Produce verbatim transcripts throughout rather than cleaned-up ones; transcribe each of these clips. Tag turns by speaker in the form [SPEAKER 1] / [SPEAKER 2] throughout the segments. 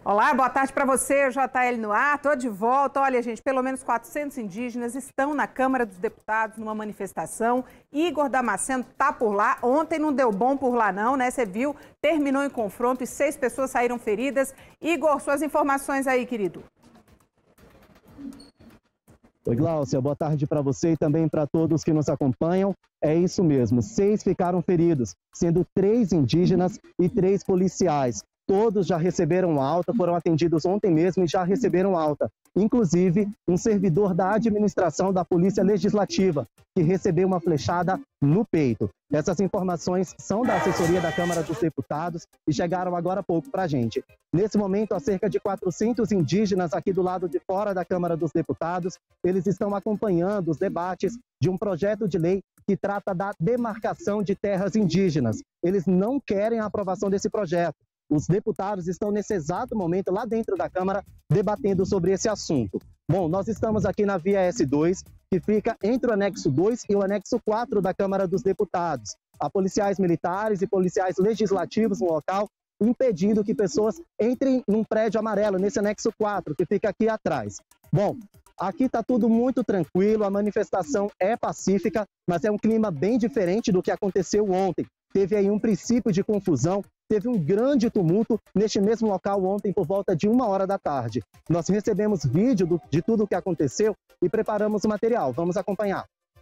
[SPEAKER 1] Olá, boa tarde para você, J L no ar, tô de volta. Olha, gente, pelo menos quatrocentos indígenas estão na Câmara dos Deputados numa manifestação. Igor Damasceno tá por lá. Ontem não deu bom por lá não, né? Você viu, terminou em confronto e seis pessoas saíram feridas. Igor, suas informações aí, querido.
[SPEAKER 2] Oi, Gláucia, boa tarde para você e também para todos que nos acompanham. É isso mesmo, seis ficaram feridos, sendo três indígenas e três policiais. Todos já receberam alta, foram atendidos ontem mesmo e já receberam alta. Inclusive, um servidor da administração da Polícia Legislativa, que recebeu uma flechada no peito. Essas informações são da assessoria da Câmara dos Deputados e chegaram agora há pouco para a gente. Nesse momento, há cerca de quatrocentos indígenas aqui do lado de fora da Câmara dos Deputados. Eles estão acompanhando os debates de um projeto de lei que trata da demarcação de terras indígenas. Eles não querem a aprovação desse projeto. Os deputados estão nesse exato momento lá dentro da Câmara debatendo sobre esse assunto. Bom, nós estamos aqui na via S dois, que fica entre o anexo dois e o anexo quatro da Câmara dos Deputados. Há policiais militares e policiais legislativos no local, impedindo que pessoas entrem num prédio amarelo, nesse anexo quatro, que fica aqui atrás. Bom, aqui está tudo muito tranquilo, a manifestação é pacífica, mas é um clima bem diferente do que aconteceu ontem. Teve aí um princípio de confusão, teve um grande tumulto neste mesmo local ontem por volta de uma hora da tarde. Nós recebemos vídeo do, de tudo o que aconteceu e preparamos o material. Vamos acompanhar.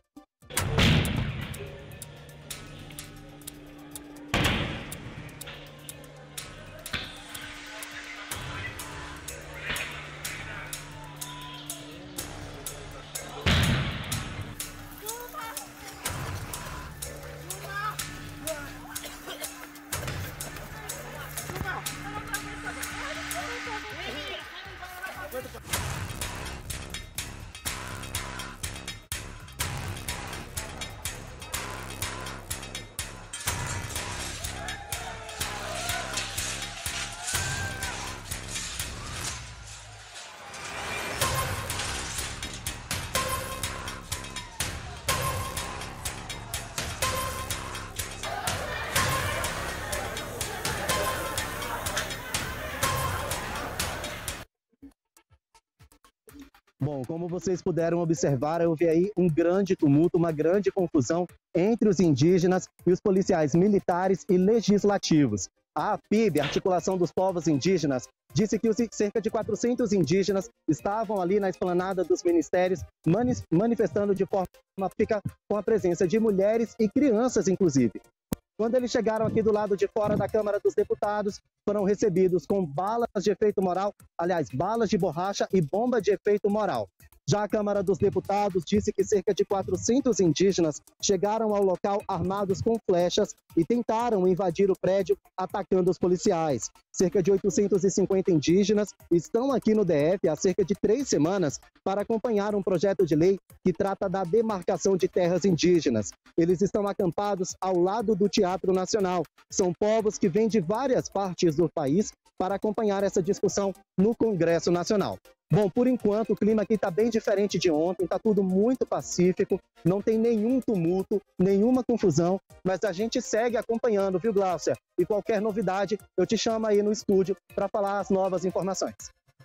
[SPEAKER 2] Bom, como vocês puderam observar, houve aí um grande tumulto, uma grande confusão entre os indígenas e os policiais militares e legislativos. A APIB, Articulação dos Povos Indígenas, disse que os cerca de quatrocentos indígenas estavam ali na esplanada dos ministérios manifestando de forma pacífica com a presença de mulheres e crianças, inclusive. Quando eles chegaram aqui do lado de fora da Câmara dos Deputados, foram recebidos com balas de efeito moral, aliás, balas de borracha e bomba de efeito moral. Já a Câmara dos Deputados disse que cerca de quatrocentos indígenas chegaram ao local armados com flechas e tentaram invadir o prédio atacando os policiais. Cerca de oitocentos e cinquenta indígenas estão aqui no D F há cerca de três semanas para acompanhar um projeto de lei que trata da demarcação de terras indígenas. Eles estão acampados ao lado do Teatro Nacional. São povos que vêm de várias partes do país para acompanhar essa discussão no Congresso Nacional. Bom, por enquanto o clima aqui está bem diferente de ontem, está tudo muito pacífico, não tem nenhum tumulto, nenhuma confusão, mas a gente segue acompanhando, viu, Gláucia? E qualquer novidade, eu te chamo aí no estúdio para falar as novas informações.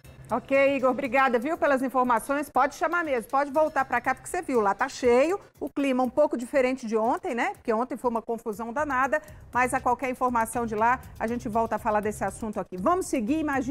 [SPEAKER 1] Ok, Igor, obrigada, viu, pelas informações. Pode chamar mesmo, pode voltar para cá, porque você viu, lá tá cheio, o clima um pouco diferente de ontem, né? Porque ontem foi uma confusão danada, mas a qualquer informação de lá, a gente volta a falar desse assunto aqui. Vamos seguir, imagina.